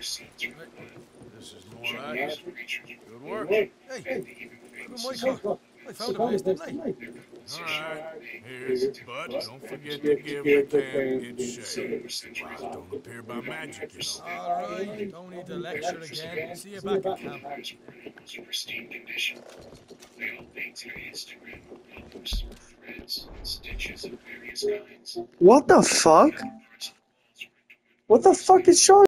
This is more like it. Good work. Hey, look at Michael. I found a place to play. Alright, here, but don't forget to give the camp its shape. Flies don't appear by magic, you know. Alright, don't need to lecture again. See you back at camp. Pristine condition. They all maintain Instagram and post threads and stitches of various kinds. What the fuck? What the fuck is Sean?